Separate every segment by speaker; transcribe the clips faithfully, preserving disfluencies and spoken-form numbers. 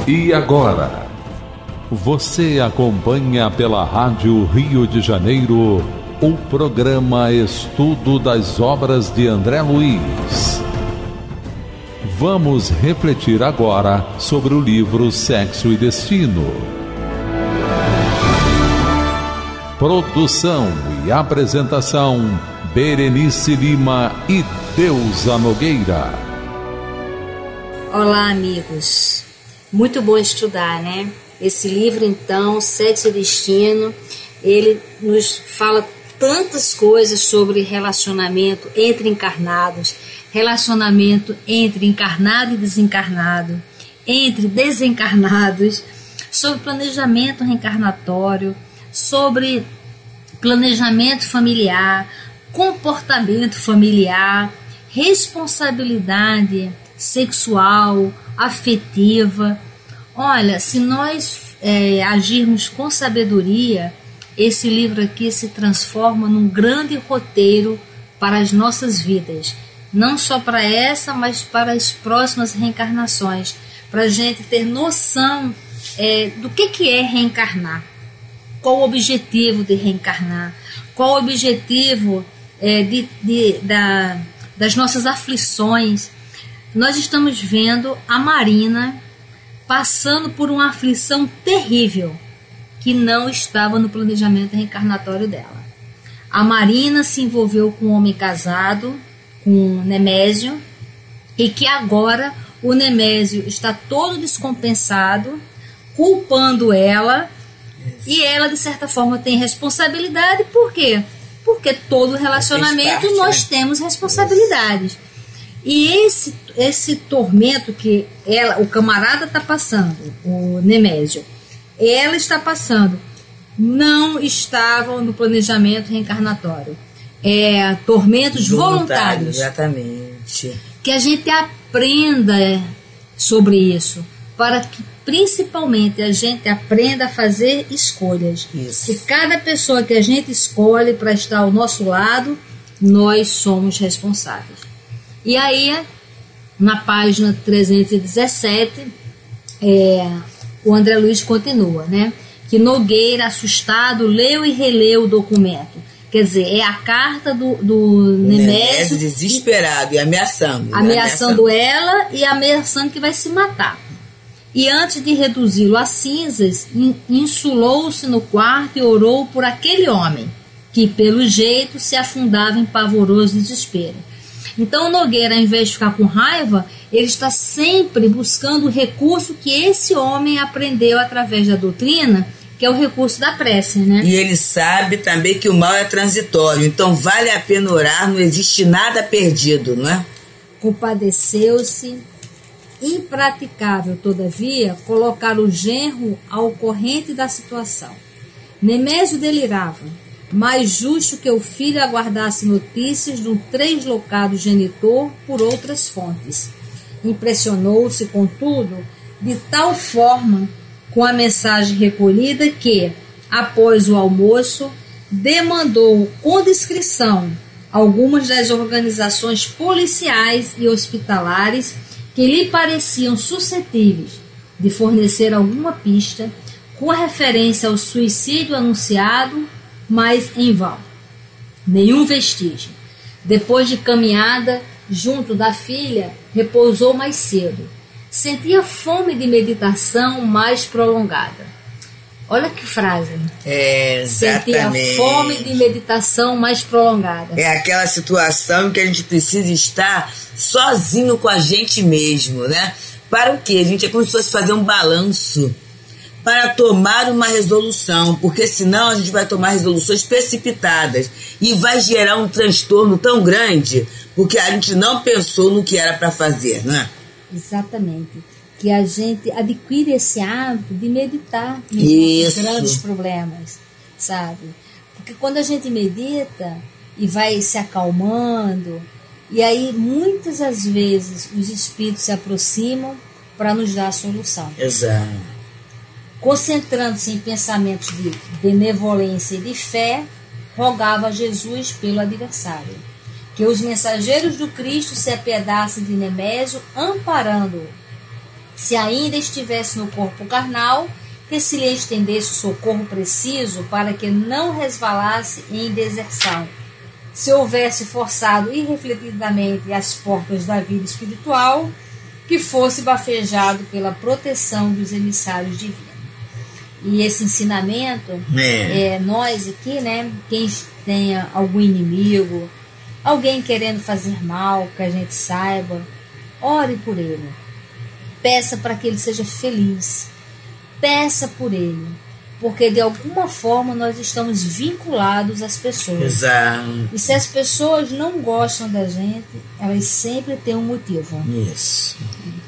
Speaker 1: E agora, você acompanha pela Rádio Rio de Janeiro o programa Estudo das Obras de André Luiz. Vamos refletir agora sobre o livro Sexo e Destino. Produção e apresentação, Berenice Lima e Deusa Nogueira.
Speaker 2: Olá, amigos. Muito bom estudar, né? Esse livro, então, Sexo e Destino, ele nos fala tantas coisas sobre relacionamento entre encarnados, relacionamento entre encarnado e desencarnado, entre desencarnados, sobre planejamento reencarnatório, sobre planejamento familiar, comportamento familiar, responsabilidade sexual, afetiva. Olha, se nós é, agirmos com sabedoria, esse livro aqui se transforma num grande roteiro para as nossas vidas. Não só para essa, mas para as próximas reencarnações. Para a gente ter noção é, do que, que é reencarnar. Qual o objetivo de reencarnar? Qual o objetivo é, de, de, da, das nossas aflições? Nós estamos vendo a Marina passando por uma aflição terrível que não estava no planejamento reencarnatório dela. A Marina se envolveu com um homem casado, com Nemésio, e que agora o Nemésio está todo descompensado, culpando ela, e ela, de certa forma, tem responsabilidade. Por quê? Porque todo relacionamento parte, nós né? temos responsabilidades. E esse, esse tormento que ela, o camarada está passando, o Nemésio, ela está passando, não estavam no planejamento reencarnatório. É, tormentos voluntários.
Speaker 3: Exatamente.
Speaker 2: Que a gente aprenda sobre isso, para que principalmente a gente aprenda a fazer escolhas.
Speaker 3: Isso.
Speaker 2: E cada pessoa que a gente escolhe para estar ao nosso lado, nós somos responsáveis. E aí, na página trezentos e dezessete, é, o André Luiz continua, né? Que Nogueira, assustado, leu e releu o documento. Quer dizer, é a carta do, do Nemésio,
Speaker 3: desesperado e ameaçando.
Speaker 2: Ameaçando né? ela e ameaçando que vai se matar. E antes de reduzi-lo a cinzas, insulou-se no quarto e orou por aquele homem, que pelo jeito se afundava em pavoroso desespero. Então Nogueira, ao invés de ficar com raiva, ele está sempre buscando o recurso que esse homem aprendeu através da doutrina, que é o recurso da prece, né?
Speaker 3: E ele sabe também que o mal é transitório, então vale a pena orar, não existe nada perdido, não é?
Speaker 2: Compadeceu-se, impraticável, todavia, colocar o genro ao corrente da situação. Nemésio delirava. Mais justo que o filho aguardasse notícias de um translocado genitor por outras fontes. Impressionou-se, contudo, de tal forma com a mensagem recolhida que, após o almoço, demandou com discrição algumas das organizações policiais e hospitalares que lhe pareciam suscetíveis de fornecer alguma pista com referência ao suicídio anunciado, mas em vão. Nenhum vestígio. Depois de caminhada junto da filha, repousou mais cedo. Sentia fome de meditação mais prolongada. Olha que frase.
Speaker 3: É, exatamente.
Speaker 2: Sentia fome de meditação mais prolongada.
Speaker 3: É aquela situação em que a gente precisa estar sozinho com a gente mesmo, né? Para o quê? A gente é como se fosse fazer um balanço para tomar uma resolução, porque senão a gente vai tomar resoluções precipitadas e vai gerar um transtorno tão grande, porque a gente não pensou no que era para fazer, né?
Speaker 2: Exatamente. Que a gente adquire esse hábito de meditar nos grandes problemas, sabe? Porque quando a gente medita e vai se acalmando, e aí muitas das vezes os espíritos se aproximam para nos dar a solução.
Speaker 3: Exato.
Speaker 2: Concentrando-se em pensamentos de benevolência e de fé, rogava a Jesus pelo adversário, que os mensageiros do Cristo se apiedassem de Nemésio, amparando-o. se ainda estivesse no corpo carnal, que se lhe estendesse o socorro preciso para que não resvalasse em deserção. Se houvesse forçado irrefletidamente as portas da vida espiritual, que fosse bafejado pela proteção dos emissários divinos. E esse ensinamento, é. É, nós aqui, né, quem tenha algum inimigo, alguém querendo fazer mal, que a gente saiba, ore por ele. Peça para que ele seja feliz. Peça por ele. Porque de alguma forma nós estamos vinculados às pessoas.
Speaker 3: Exato.
Speaker 2: E se as pessoas não gostam da gente, elas sempre têm um motivo.
Speaker 3: Isso.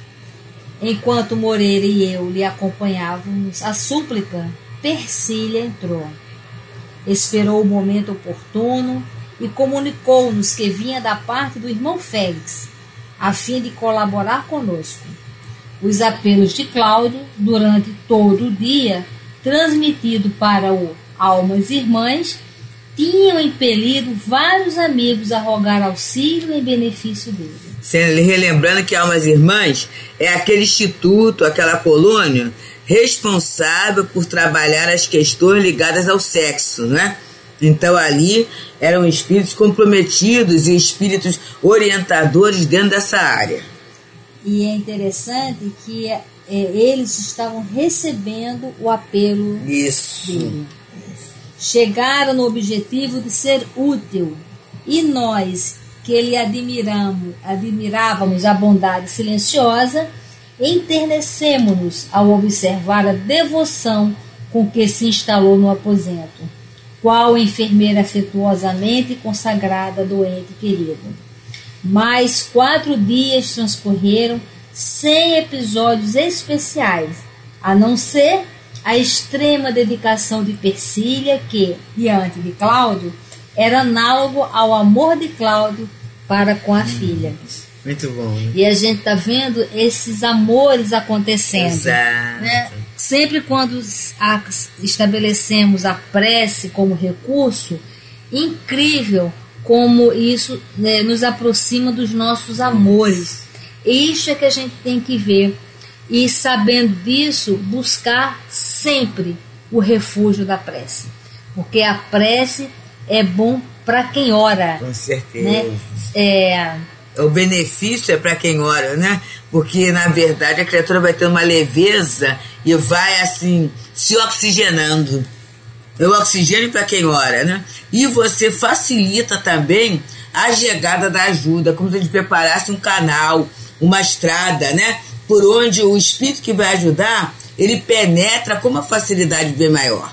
Speaker 2: Enquanto Moreira e eu lhe acompanhávamos a súplica, Persília entrou. Esperou o momento oportuno e comunicou-nos que vinha da parte do irmão Félix, a fim de colaborar conosco. Os apelos de Cláudio, durante todo o dia, transmitido para o Almas Irmãs, tinham impelido vários amigos a rogar auxílio em benefício dele.
Speaker 3: Relembrando que Almas Irmãs é aquele instituto, aquela colônia responsável por trabalhar as questões ligadas ao sexo, né? Então ali eram espíritos comprometidos e espíritos orientadores dentro dessa área.
Speaker 2: E é interessante que é, eles estavam recebendo o apelo
Speaker 3: Isso.
Speaker 2: dele. Chegaram no objetivo de ser útil. E nós, que lhe admiramos, admirávamos a bondade silenciosa, enternecemos-nos ao observar a devoção com que se instalou no aposento, qual enfermeira afetuosamente consagrada doente querido. Mais quatro dias transcorreram sem episódios especiais, a não ser a extrema dedicação de Persília, que, diante de Cláudio, era análogo ao amor de Cláudio para com a hum, filha.
Speaker 3: Muito bom, né?
Speaker 2: E a gente está vendo esses amores acontecendo.
Speaker 3: Exato.
Speaker 2: Né? Sempre quando a, estabelecemos a prece como recurso, incrível como isso, né, nos aproxima dos nossos amores. Isso é que a gente tem que ver. E sabendo disso, buscar sempre o refúgio da prece. Porque a prece é bom para quem ora.
Speaker 3: Com certeza.
Speaker 2: Né? É...
Speaker 3: O benefício é para quem ora, né? Porque, na verdade, a criatura vai ter uma leveza e vai, assim, se oxigenando. É o oxigênio para quem ora, né? E você facilita também a chegada da ajuda, como se a gente preparasse um canal, uma estrada, né? Por onde o espírito que vai ajudar, ele penetra com uma facilidade bem maior.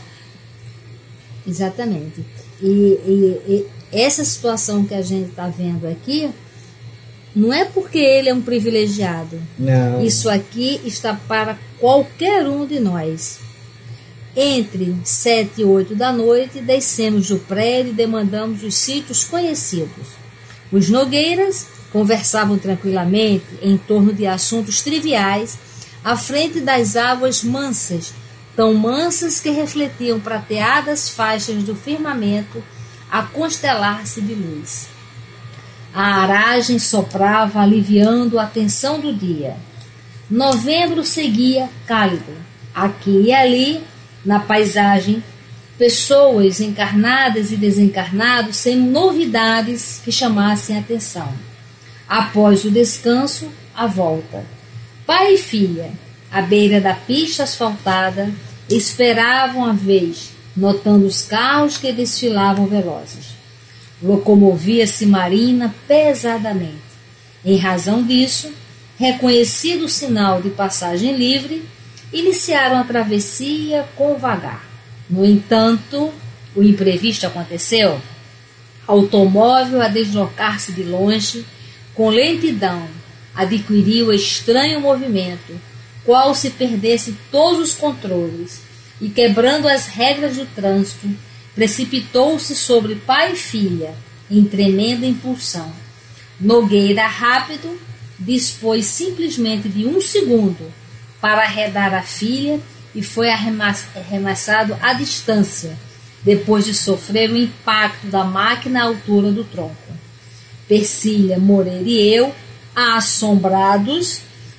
Speaker 2: Exatamente. E, e, e essa situação que a gente está vendo aqui, não é porque ele é um privilegiado.
Speaker 3: Não.
Speaker 2: Isso aqui está para qualquer um de nós. Entre sete e oito da noite, descemos do prédio e demandamos os sítios conhecidos. Os Nogueiras conversavam tranquilamente em torno de assuntos triviais à frente das águas mansas, tão mansas que refletiam prateadas faixas do firmamento a constelar-se de luz. A aragem soprava aliviando a tensão do dia. Novembro seguia cálido. Aqui e ali, na paisagem, pessoas encarnadas e desencarnados sem novidades que chamassem a atenção. Após o descanso, a volta. Pai e filha, à beira da pista asfaltada, esperavam a vez, notando os carros que desfilavam velozes. Locomovia-se Marina pesadamente. Em razão disso, reconhecido o sinal de passagem livre, iniciaram a travessia com vagar. No entanto, o imprevisto aconteceu. Automóvel a deslocar-se de longe, com lentidão, adquiriu estranho movimento, qual se perdesse todos os controles, e quebrando as regras do trânsito, precipitou-se sobre pai e filha, em tremenda impulsão. Nogueira, rápido, dispôs simplesmente de um segundo para arredar a filha e foi arremessado à distância, depois de sofrer o impacto da máquina à altura do tronco. Persília, Moreira e eu, assombrados,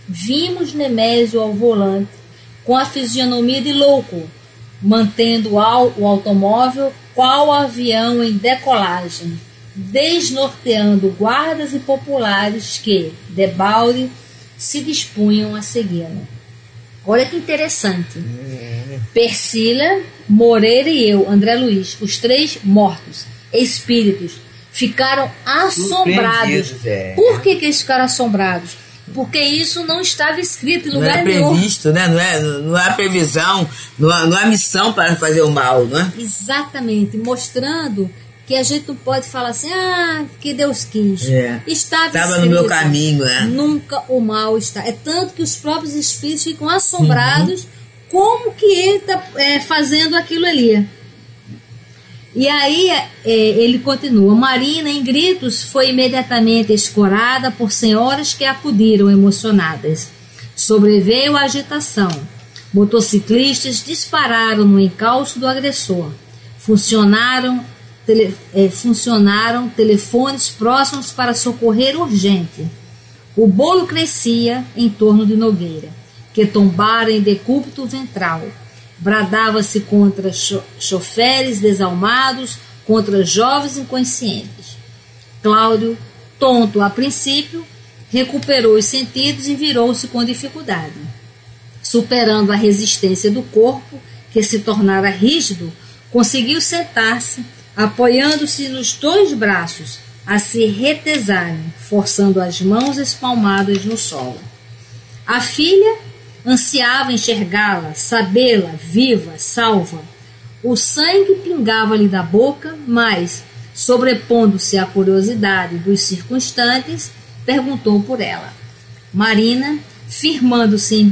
Speaker 2: vimos Nemésio ao volante, com a fisionomia de louco, mantendo o automóvel qual avião em decolagem, desnorteando guardas e populares que, debalde, se dispunham a segui-lo. Olha que interessante. Persília, Moreira e eu, André Luiz, os três mortos, espíritos, ficaram assombrados.
Speaker 3: É.
Speaker 2: Por que, que eles ficaram assombrados? Porque isso não estava escrito em lugar nenhum.
Speaker 3: Não é previsto, né? Não, é, não há previsão, não há, não há missão para fazer o mal, não é?
Speaker 2: Exatamente, mostrando que a gente não pode falar assim, ah, que Deus quis.
Speaker 3: É.
Speaker 2: Estava,
Speaker 3: Estava no meu caminho, é.
Speaker 2: Nunca o mal está. É tanto que os próprios espíritos ficam assombrados uhum. como que ele está é, fazendo aquilo ali. E aí é, ele continua. Marina, em gritos, foi imediatamente escorada por senhoras que acudiram emocionadas. Sobreveio a agitação. Motociclistas dispararam no encalço do agressor. Funcionaram, tele, é, funcionaram telefones próximos para socorrer urgente. O bolo crescia em torno de Nogueira, que tombara em decúbito ventral. Bradava-se contra cho choferes desalmados, contra jovens inconscientes. Cláudio, tonto a princípio, recuperou os sentidos e virou-se com dificuldade. Superando a resistência do corpo, que se tornara rígido, conseguiu sentar-se, apoiando-se nos dois braços, a se retesarem, forçando as mãos espalmadas no solo. A filha ansiava enxergá-la, sabê-la viva, salva. O sangue pingava-lhe da boca, mas, sobrepondo-se à curiosidade dos circunstantes, perguntou por ela. Marina, firmando-se em,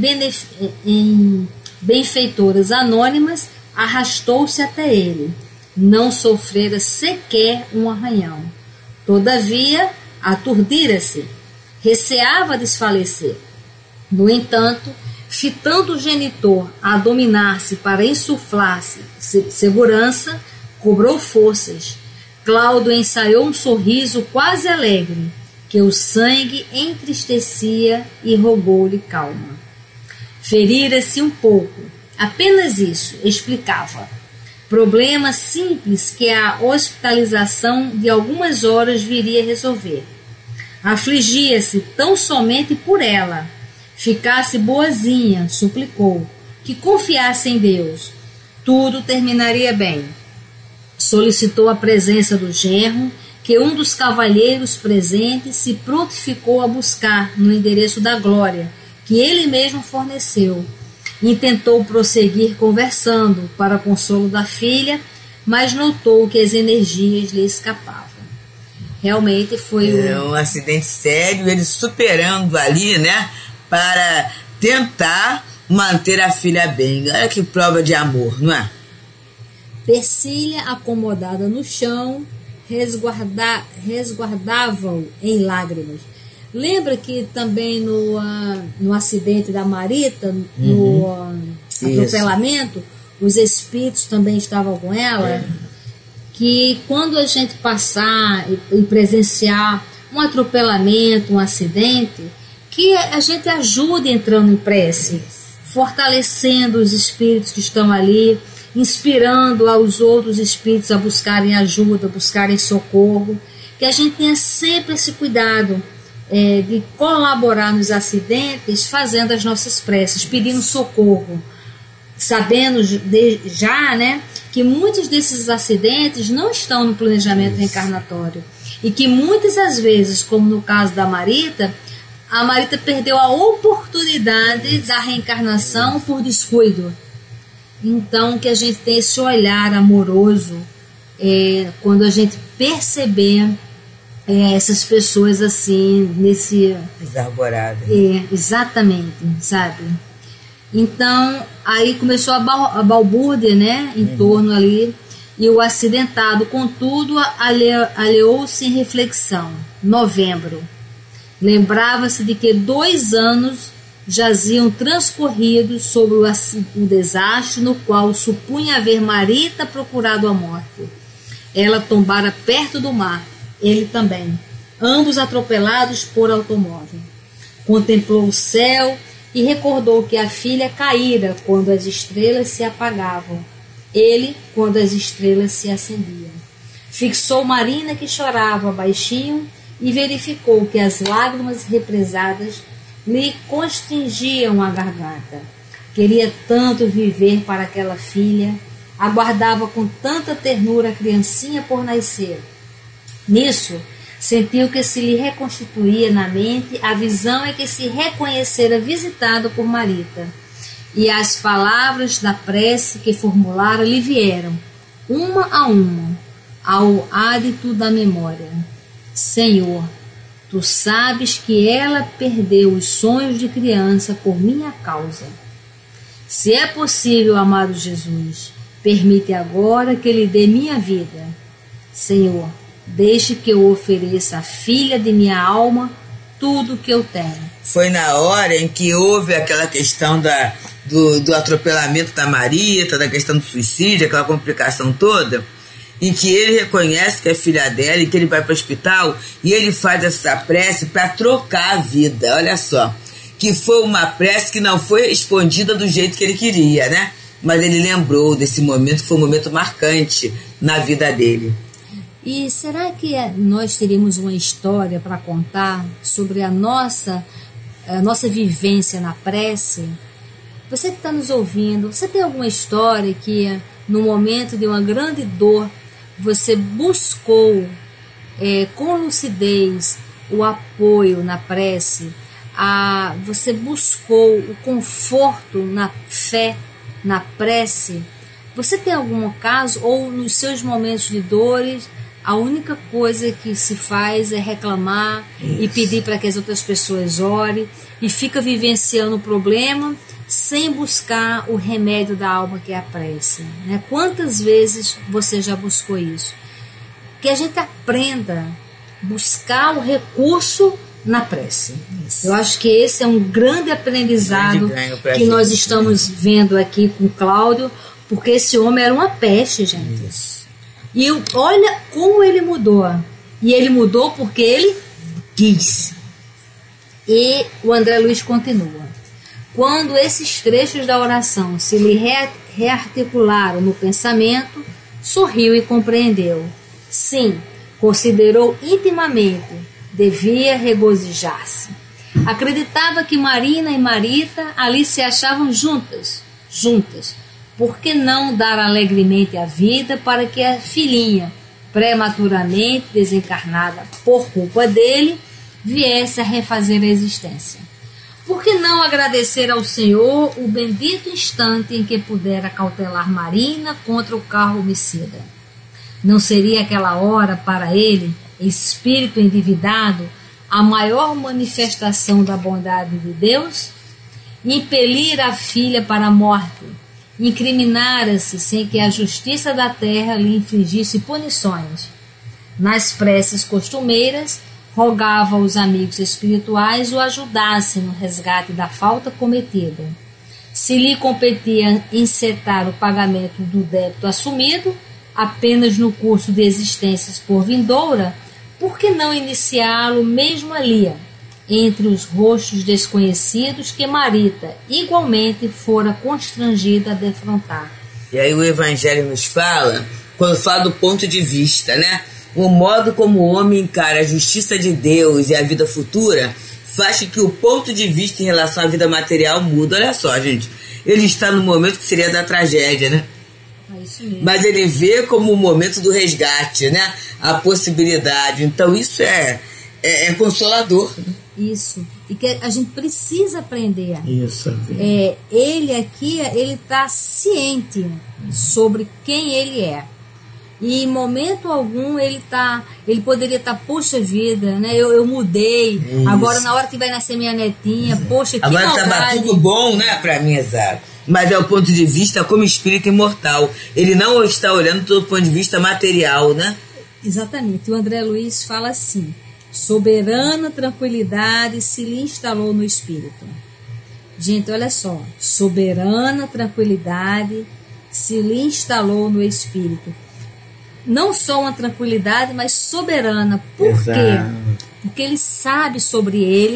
Speaker 2: em benfeitoras anônimas, arrastou-se até ele. Não sofrera sequer um arranhão. Todavia, aturdira-se, receava desfalecer. No entanto, fitando o genitor a dominar-se para insuflar-se segurança, cobrou forças. Cláudio ensaiou um sorriso quase alegre, que o sangue entristecia e rogou-lhe calma. Ferira-se um pouco, apenas isso, explicava. Problema simples que a hospitalização de algumas horas viria a resolver. Afligia-se tão somente por ela. Ficasse boazinha, suplicou, que confiasse em Deus. Tudo terminaria bem. Solicitou a presença do genro, que um dos cavalheiros presentes se prontificou a buscar no endereço da Glória, que ele mesmo forneceu. Intentou prosseguir conversando para consolo da filha, mas notou que as energias lhe escapavam. Realmente foi
Speaker 3: é um... um acidente sério, ele superando ali, né? Para tentar manter a filha bem. Olha que prova de amor, não é?
Speaker 2: Persília, acomodada no chão, resguarda, resguardava-o em lágrimas. Lembra que também no, uh, no acidente da Marita, uhum. no uh, atropelamento, os espíritos também estavam com ela? É. Que quando a gente passar e, e presenciar um atropelamento, um acidente, que a gente ajude entrando em prece, fortalecendo os espíritos que estão ali, inspirando aos outros espíritos a buscarem ajuda, buscarem socorro, que a gente tenha sempre esse cuidado é, de colaborar nos acidentes, fazendo as nossas preces, pedindo socorro, sabendo de, já, né, que muitos desses acidentes não estão no planejamento reencarnatório e que muitas das vezes, como no caso da Marita, a Marita perdeu a oportunidade da reencarnação por descuido. Então, que a gente tenha esse olhar amoroso é, quando a gente perceber é, essas pessoas assim, nesse...
Speaker 3: Desarvorada.
Speaker 2: É, exatamente, sabe? Então, aí começou a, ba a balbúrdia, né, em uhum. torno ali, e o acidentado, contudo, alheou-se em reflexão. Novembro. Lembrava-se de que dois anos jaziam transcorridos sobre o, o desastre no qual supunha haver Marita procurado a morte. Ela tombara perto do mar, ele também, ambos atropelados por automóvel. contemplou o céu e recordou que a filha caíra quando as estrelas se apagavam, ele quando as estrelas se acendiam. Fixou Marina, que chorava baixinho, e verificou que as lágrimas represadas lhe constringiam a garganta. Queria tanto viver para aquela filha, aguardava com tanta ternura a criancinha por nascer. Nisso, sentiu que se lhe reconstituía na mente a visão em que se reconhecera visitado por Marita, e as palavras da prece que formulara lhe vieram, uma a uma, ao ádito da memória. Senhor, tu sabes que ela perdeu os sonhos de criança por minha causa. Se é possível, amado Jesus, permite agora que lhe dê minha vida. Senhor, deixe que eu ofereça à filha de minha alma tudo o que eu tenho.
Speaker 3: Foi na hora em que houve aquela questão da, do, do atropelamento da Marita, da questão do suicídio, aquela complicação toda, em que ele reconhece que é filha dela e que ele vai para o hospital e ele faz essa prece para trocar a vida. Olha só, que foi uma prece que não foi respondida do jeito que ele queria, né? Mas ele lembrou desse momento, que foi um momento marcante na vida dele.
Speaker 2: E será que nós teríamos uma história para contar sobre a nossa, a nossa vivência na prece? Você que está nos ouvindo, você tem alguma história que no momento de uma grande dor você buscou é, com lucidez o apoio na prece, a, você buscou o conforto na fé, na prece? Você tem algum caso, ou nos seus momentos de dores, a única coisa que se faz é reclamar Isso. e pedir para que as outras pessoas orem e fica vivenciando o problema sem buscar o remédio da alma, que é a prece, né? Quantas vezes você já buscou isso? Que a gente aprenda a buscar o recurso na prece. Isso. Eu acho que esse é um grande aprendizado grande que gente. Nós estamos vendo aqui com o Cláudio, porque esse homem era uma peste, gente. Isso. E olha como ele mudou. E ele mudou porque ele quis. E o André Luiz continua. Quando esses trechos da oração se lhe re- rearticularam no pensamento, sorriu e compreendeu. Sim, considerou intimamente, devia regozijar-se. Acreditava que Marina e Marita ali se achavam juntas, juntas. Por que não dar alegremente a vida para que a filhinha, prematuramente desencarnada por culpa dele, viesse a refazer a existência? Por que não agradecer ao Senhor o bendito instante em que pudera cautelar Marina contra o carro homicida? Não seria aquela hora para ele, espírito endividado, a maior manifestação da bondade de Deus? Impelir a filha para a morte, incriminara-se sem que a justiça da terra lhe infligisse punições. Nas preces costumeiras, rogava aos amigos espirituais o ajudassem no resgate da falta cometida. Se lhe competia encetar o pagamento do débito assumido, apenas no curso de existências por vindoura, por que não iniciá-lo mesmo ali, entre os rostos desconhecidos que Marita igualmente fora constrangida a defrontar?
Speaker 3: E aí o Evangelho nos fala, quando fala do ponto de vista, né? O modo como o homem encara a justiça de Deus e a vida futura faz com que o ponto de vista em relação à vida material muda. Olha só, gente, ele está no momento que seria da tragédia, né?
Speaker 2: É isso mesmo.
Speaker 3: Mas ele vê como o momento do resgate, né? A possibilidade. Então isso é, é, é consolador, né?
Speaker 2: Isso, e que a gente precisa aprender.
Speaker 3: Isso.
Speaker 2: É, ele aqui, ele está ciente sobre quem ele é. E em momento algum ele tá, ele poderia estar, tá, poxa vida, né? Eu, eu mudei. Isso. Agora na hora que vai nascer minha netinha, Isso. poxa, que
Speaker 3: agora
Speaker 2: maldade.
Speaker 3: Agora tá tudo bom, né, para mim, exato. Mas é o ponto de vista como espírito imortal. Ele não está olhando do ponto de vista material, né?
Speaker 2: Exatamente. O André Luiz fala assim: soberana tranquilidade se lhe instalou no espírito. Gente, olha só, soberana tranquilidade se lhe instalou no espírito. Não só uma tranquilidade, mas soberana. Por Exato. Quê? Porque ele sabe sobre ele,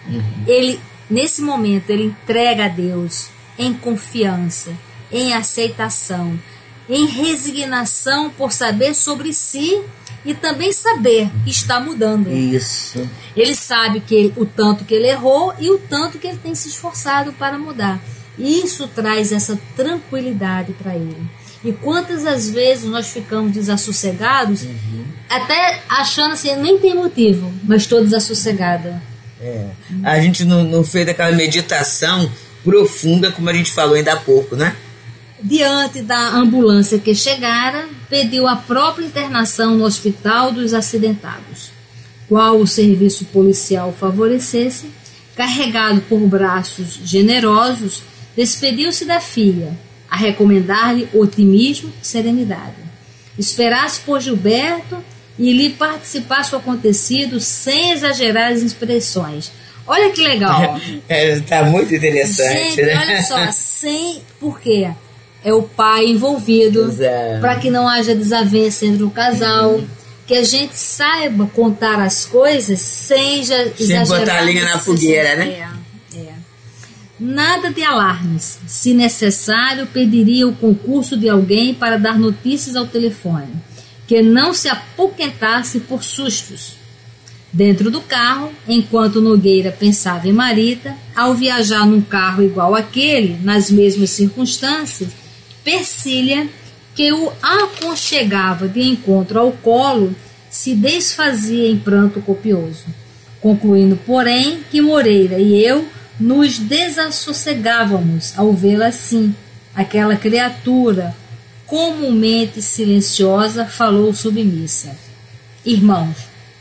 Speaker 2: Uhum. Ele, nesse momento, ele entrega a Deus em confiança, em aceitação, em resignação por saber sobre si e também saber que está mudando.
Speaker 3: Isso.
Speaker 2: Ele sabe que ele, o tanto que ele errou e o tanto que ele tem se esforçado para mudar. E isso traz essa tranquilidade para ele. E quantas as vezes nós ficamos desassossegados, uhum. até achando assim, nem tem motivo, mas estou desassossegada.
Speaker 3: É. A gente não, não fez aquela meditação profunda, como a gente falou ainda há pouco, né?
Speaker 2: Diante da ambulância que chegara, pediu a própria internação no hospital dos acidentados. Qual o serviço policial favorecesse, carregado por braços generosos, despediu-se da filha, a recomendar-lhe otimismo e serenidade. Esperasse por Gilberto e lhe participasse do acontecido sem exagerar as expressões. Olha que legal.
Speaker 3: É, tá muito interessante.
Speaker 2: Gente,
Speaker 3: né?
Speaker 2: olha só, sem... Por quê? É o pai envolvido, para que não haja desavença entre o casal, uhum. que a gente saiba contar as coisas sem já exagerar.
Speaker 3: Sem botar a linha na fogueira, né?
Speaker 2: É, é. Nada de alarmes. Se necessário, pediria o concurso de alguém para dar notícias ao telefone, que não se apoquentasse por sustos. Dentro do carro, enquanto Nogueira pensava em Marita, ao viajar num carro igual àquele, nas mesmas circunstâncias, Persília, que o aconchegava de encontro ao colo, se desfazia em pranto copioso, concluindo, porém, que Moreira e eu nos desassossegávamos ao vê-la assim. Aquela criatura, comumente silenciosa, falou submissa: irmãos,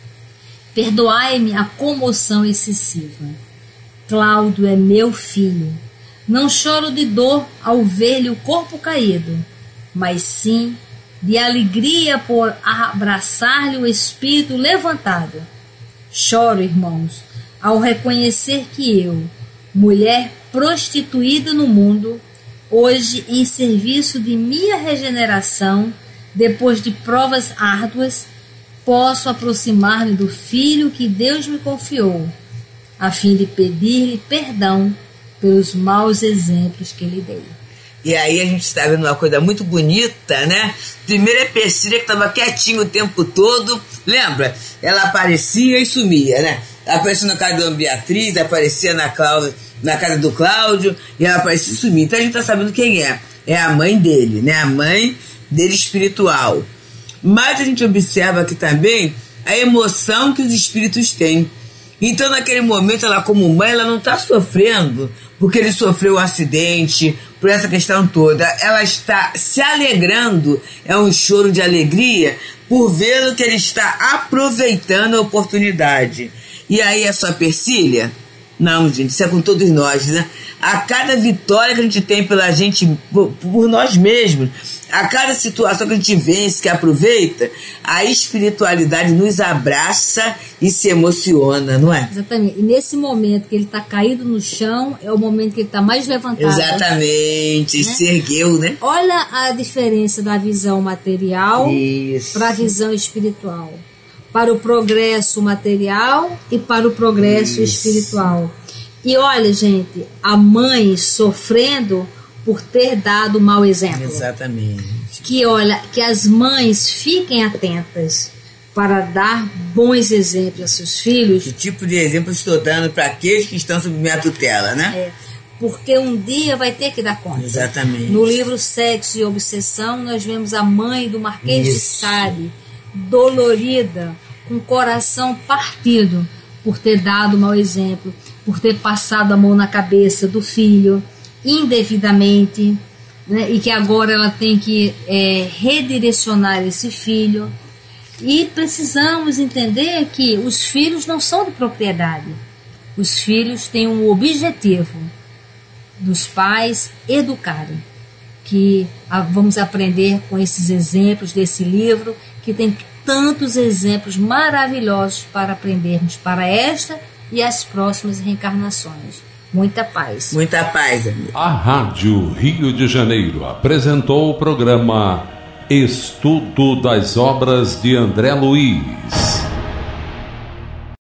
Speaker 2: perdoai-me a comoção excessiva. Cláudio é meu filho. Não choro de dor ao ver-lhe o corpo caído, mas sim de alegria por abraçar-lhe o espírito levantado. Choro, irmãos, ao reconhecer que eu, mulher prostituída no mundo, hoje em serviço de minha regeneração, depois de provas árduas, posso aproximar-me do filho que Deus me confiou, a fim de pedir-lhe perdão pelos maus exemplos que lhe dei.
Speaker 3: E aí a gente está vendo uma coisa muito bonita, né? Primeiro é Persília, que estava quietinho o tempo todo. Lembra? Ela aparecia e sumia, né? Aparecia na casa da Beatriz, aparecia na, Cláudia, na casa do Cláudio, e ela aparecia e sumia. Então a gente está sabendo quem é. É a mãe dele, né? A mãe dele espiritual. Mas a gente observa aqui também a emoção que os espíritos têm. Então, naquele momento, ela como mãe, ela não está sofrendo porque ele sofreu um acidente, por essa questão toda. Ela está se alegrando, é um choro de alegria, por vê-lo que ele está aproveitando a oportunidade. E aí é só Persília? Não, gente, isso é com todos nós, né? A cada vitória que a gente tem pela gente, por, por nós mesmos, a cada situação que a gente vence, que aproveita, a espiritualidade nos abraça e se emociona, não é?
Speaker 2: Exatamente. E nesse momento que ele está caído no chão, é o momento que ele está mais levantado.
Speaker 3: Exatamente, né? Se ergueu, né?
Speaker 2: Olha a diferença da visão material para a visão espiritual. Para o progresso material e para o progresso Isso. espiritual. E olha, gente, a mãe sofrendo por ter dado mau exemplo.
Speaker 3: Exatamente.
Speaker 2: Que olha, que as mães fiquem atentas para dar bons exemplos a seus filhos.
Speaker 3: Que tipo de exemplo estou dando para aqueles que estão sob minha tutela, né?
Speaker 2: É, porque um dia vai ter que dar conta.
Speaker 3: Exatamente.
Speaker 2: No livro Sexo e Obsessão, nós vemos a mãe do Marquês Isso. de Sade, dolorida, com o coração partido por ter dado mau exemplo, por ter passado a mão na cabeça do filho indevidamente, né, e que agora ela tem que é, redirecionar esse filho. E precisamos entender que os filhos não são de propriedade. Os filhos têm um objetivo dos pais educarem, que a, vamos aprender com esses exemplos desse livro, que tem tantos exemplos maravilhosos para aprendermos para esta e as próximas reencarnações. Muita paz.
Speaker 3: Muita paz, amigo.
Speaker 1: A Rádio Rio de Janeiro apresentou o programa Estudo das Obras de André Luiz.